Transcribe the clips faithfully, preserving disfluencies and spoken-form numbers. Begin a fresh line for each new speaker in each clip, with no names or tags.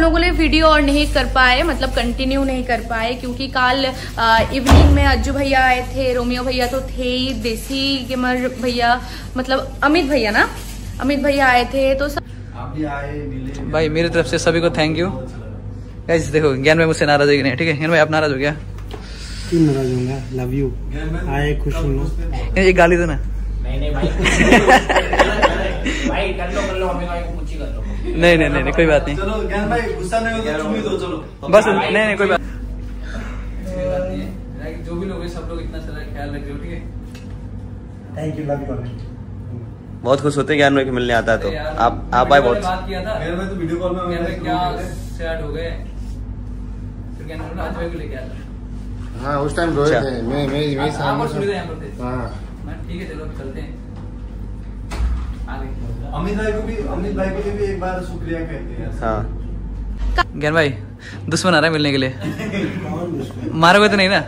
लोगों ने वीडियो और नहीं कर पाए, मतलब कंटिन्यू नहीं कर पाए, क्योंकि कल इवनिंग में अज्जू भैया आए थे, रोमियो भैया तो थे ही, देसी गेमर भैया मतलब अमित भैया ना, अमित भैया आए थे, तो सब
आप भी आए मिले।
भाई मेरी तरफ से सभी को थैंक यू। गाइस देखो ज्ञान भाई मुझसे नाराज है कि नहीं, ठीक है ज्ञान भाई आप नाराज हो गया?
क्यों नाराज होगा, लव यू, आए खुश हो।
एक गाली दो ना।
नहीं नहीं भाई भाई कर लो कर लो, हमें भाई को पूछी कर लो।
नहीं नहीं नहीं कोई बात नहीं,
चलो ज्ञान भाई गुस्सा नहीं हो तो चुम्मी दो, चलो
बस नहीं नहीं कोई बात नहीं। जो भी लोग हैं सब लोग इतना सारा ख्याल रख रहे हो, ठीक है
थैंक यू, लव यू।
बहुत खुश होते हैं ज्ञान भाई के मिलने आता है तो आप आप आए। बहुत
बात किया था
ज्ञान भाई तो वीडियो कॉल में
ज्ञान भाई क्या सैड हो गए, फिर ज्ञान भाई आज भाई को लेके आया था।
हाँ उस टाइम रोए थे, मैं मैं मैं
आप सुन रहे हैं?
हाँ
ठीक है चलो चलते हैं आगे।
अमित भाई को भी अमित भाई के लिए भी एक बार शुक्रिया कहते हैं।
हाँ
ज्ञान भाई दुश्मन आ रहा है मिलने के लिए, मारोगे तो नहीं ना?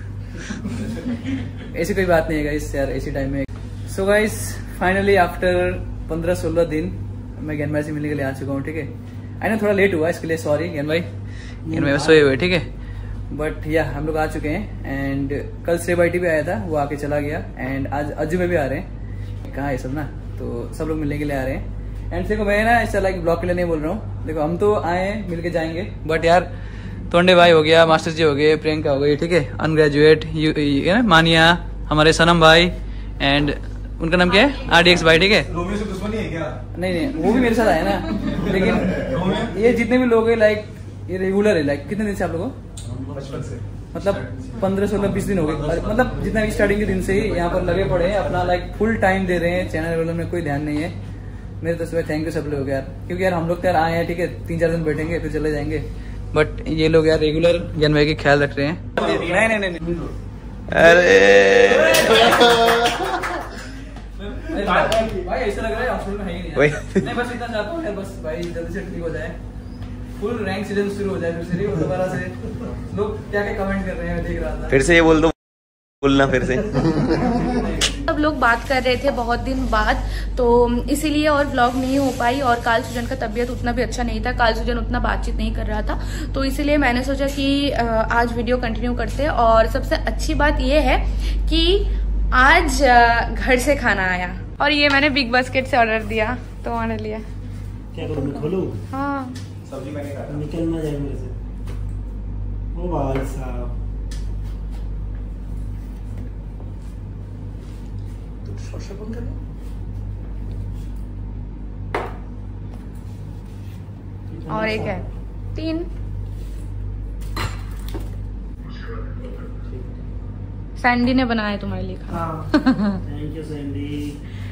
ऐसी कोई बात नहीं है गाइस यार, ऐसी टाइम में। सो गाइस फाइनली आफ्टर पंद्रह सोलह दिन मैं ज्ञान भाई से मिलने के लिए आ चुका हूँ, ठीक है। आई ना थोड़ा लेट हुआ इसके लिए सॉरी ज्ञान भाई, ज्ञान भाई सोए हुए, ठीक है। बट या हम लोग आ चुके हैं एंड कल श्रेय बाइटी भी आया था, वो आके चला गया एंड आज अज्जू में भी आ रहे हैं। कहाँ है सब ना, तो सब लोग मिलने के लिए आ रहे हैं। एंड देखो मैं ना ऐसा लाइक ब्लॉग के लिए नहीं बोल रहा हूँ, देखो हम तो आए हैं मिल के जाएंगे, बट यार तोंडे भाई हो गया, मास्टर जी हो गए, प्रियंका हो गई, ठीक है, अनग्रेजुएट मानिया, हमारे सनम भाई एंड उनका नाम क्या है आर डी एक्स भाई, ठीक है।
रोमियो से दुश्मनी है क्या?
नहीं नहीं वो भी मेरे साथ आया ना, लेकिन ये जितने भी लोग हैं लाइक ये रेगुलर है। लाइक कितने दिन से आप लोगों
बचपन से
मतलब पंद्रह सोलह बीस दिन हो गए, मतलब जितना भी स्टार्टिंग के दिन से ही यहाँ पर लगे पड़े हैं, अपना लाइक फुल टाइम दे रहे हैं, चैनल वालों में कोई ध्यान नहीं है। मेरे तो सुबह थैंक यू सब लोग यार, क्योंकि यार हम लोग तो यार आए हैं, ठीक है, तीन चार दिन बैठेंगे फिर चले जाएंगे, बट ये लोग यार रेगुलर ज्ञान भाई का ख्याल रख रहे हैं। नहीं नहीं नहीं
अरे
भाई ऐसा लग रहा है हॉस्पिटल में है ही नहीं, नहीं बस इतना चाहता हूँ यार, बस भाई जल्दी से ठीक हो जाए, फुल रैंक सीजन शुरू हो जाए फिर से, नहीं दोबारा से लोग क्या क्या कमेंट कर रहे हैं देख रहा था।
फिर से ये बोल दो, बोलना फिर से।
सब लोग बात कर रहे थे बहुत दिन बाद, तो इसीलिए और व्लॉग नहीं हो पाई। और काल सुजन का तबीयत उतना भी अच्छा नहीं था, काल सुजन उतना बातचीत नहीं कर रहा था, तो इसीलिए मैंने सोचा कि आज वीडियो कंटिन्यू करते हैं। और सबसे अच्छी बात यह है कि आज घर से खाना आया, और ये मैंने बिग बास्केट से ऑर्डर दिया तो ऑर्डर लिया।
क्या करूँ, खोलूं?
हाँ
सब्जी मैंने काटा,
निकल ना जाए मेरे से। ओ भाई साहब
और एक है तीन। सैंडी ने बनाया तुम्हारे लिए खाना।
Thank you Sandy.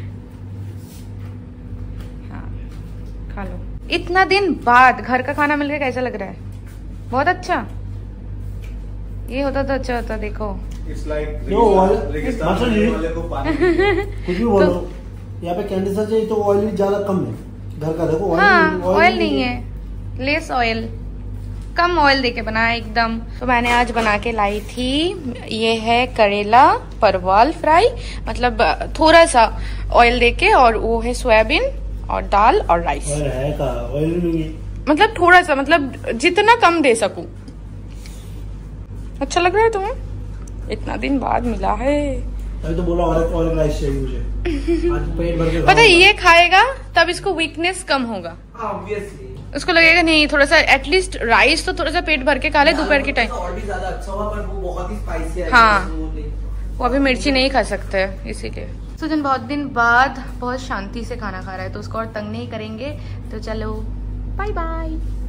हाँ खा लो। इतना दिन बाद घर का खाना मिलकर कैसा लग रहा है? बहुत अच्छा। ये होता तो अच्छा होता। देखो
It's like
यो, ऑयल-
रेगिस्तान
मास्टर जी।
वाले को पानी
कुछ भी बोलो, यहाँ पे कैंडी सर चाहिए तो ऑयल भी ज्यादा कम है। घर का देखो ऑयल
हाँ ऑयल नहीं है, लेस ऑयल, कम ऑयल देके बनाया एकदम। तो मैंने आज बना के लाई थी, ये है करेला परवल फ्राई, मतलब थोड़ा सा ऑयल देके, और वो है सोयाबीन और दाल और राइस।
ऑयल है का, ऑयल नहीं है,
मतलब थोड़ा सा, मतलब जितना कम दे सकूं। अच्छा लग रहा है तुम्हें? इतना दिन बाद मिला है।
अभी तो बोला ऑयल ऑयल राइस चाहिए मुझे। आज पेट भर के
पता है ये खाएगा तब इसको वीकनेस कम होगा,
ऑब्वियसली
उसको लगेगा नहीं थोड़ा सा एटलीस्ट राइस तो थोड़ा सा पेट भर के खा ले दोपहर के टाइम।
और भी ज्यादा अच्छा हुआ, पर वो बहुत ही स्पाइसी है।
हाँ वो अभी मिर्ची नहीं खा सकते है इसीलिए। सुजन बहुत दिन बाद बहुत शांति से खाना खा रहा है, तो उसको और तंग नहीं करेंगे। तो चलो बाय बाय।